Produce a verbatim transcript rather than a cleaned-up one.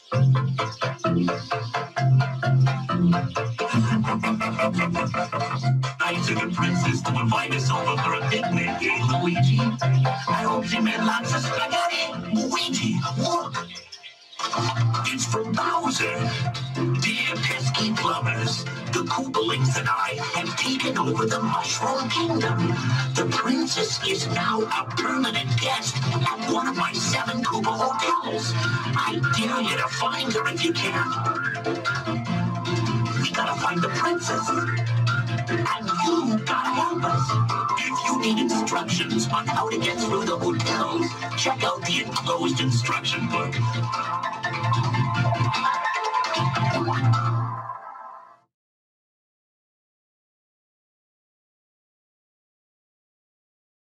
I took a princess to invite us over for a picnic, eh, Luigi? I hope she made lots of spaghetti. Luigi, look! It's from Bowser. Dear pesky plumbers, the Koopalings and I have taken over the Mushroom Kingdom. The princess is now a permanent guest at one of my seven Koopa hotels. I dare you to find her if you can. We gotta find the princess. And you gotta help us. If you need instructions on how to get through the hotels, check out the enclosed instruction book.